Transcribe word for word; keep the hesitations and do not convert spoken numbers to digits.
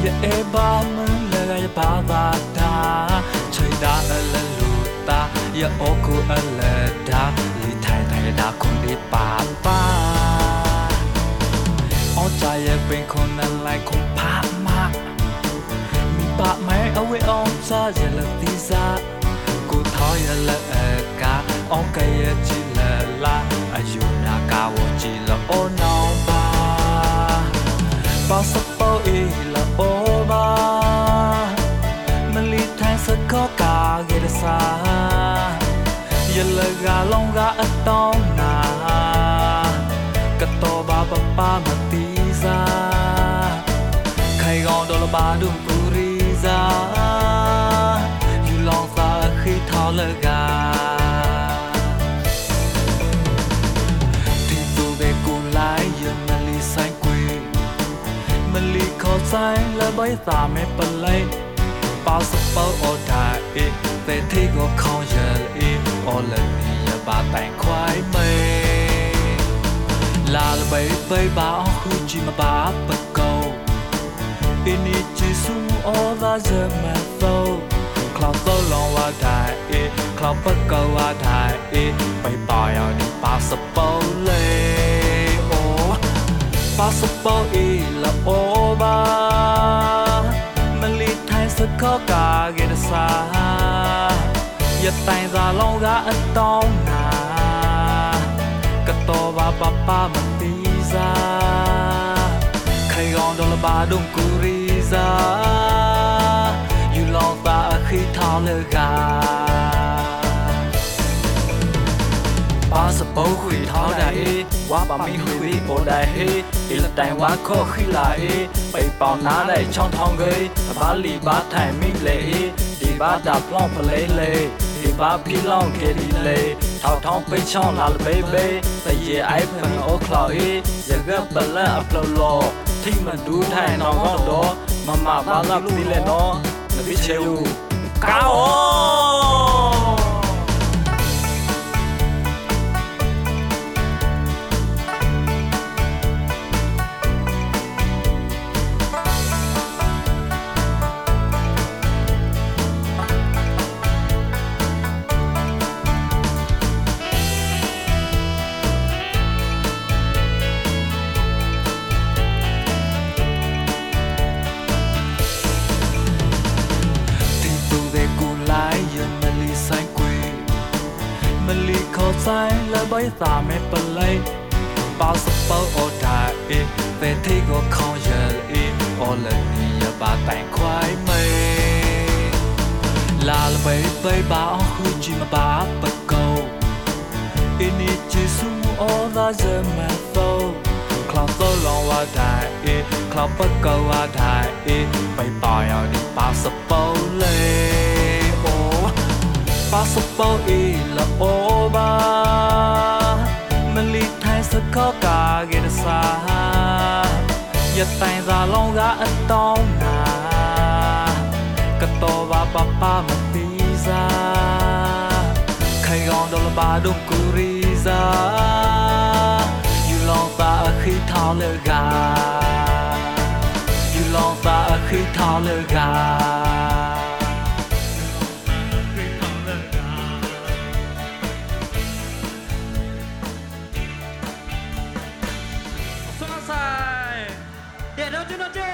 e ba mun le ya ba ba da chai da la lu ta ya o ku ala da li thai thai da kun di pa pa o cha ya ben kon na lai kon pa ma mi pa mai awe on sa ya la ti sa ku tho ya la ka on ka ya chi la la ayu na ka wo chi la o no ba ba sa po e la o ba mali thai sa ko ka ge da sa ya la ga long ga a tong na ka to ba ba pa ma ti sa khai gon do la ba du ku ri sa yu long sa khi thao la ga ti tu be ku lai ya mali sai kwi mali kho sai la bai sa me pa lai pa sa po o da e te thi go khong ya e o la ni ya ba tai khwai me la la bai bai ba khu chi ma ba pa ko ini chi su o da ze ma so cloud so long wa da e cloud pa ko wa da e bai ba ya ni pa sa po le o pa sa po e la o ba mali thai sa ko ka ge da sa ya tai za long ga a tong na ka to ba pa pa ma ti sa khai gon do la ba dong ku ri sa yu long ta khi thao le ga ba sa po hui thao da e wa ba mi hui o da he e la tai wa kho khi la e pai pao na lai chong thong ge ba li ba thai mi le e di ba da plong play le di ba pi long ke di le thao thong pai chong la le bai bai ta ye ai phan o khlau e ya ga ba la upload lo thi ma du thai no ngo do ma ma ba la pi le no na bi che u ka o sai la bai sa me pa lai pa sa po o da e ve thi go khong ya e o la ni ya ba tai khwai me la la bai bai ba hu chi ma ba pa ko ini chi su o da ze ma so cloud so long wa da e cloud pa ko wa da e bai pa ya ni pa sa po le o pa sa po e la o ba mali thai sa ko ka ge da sa ya tai za long ga a tong na ka to ba pa pa ma ti sa khai gon do la ba dong ku ri sa yu long ta khi thao le ga yu long ta khi thao le ga để đâu chứ nó chơi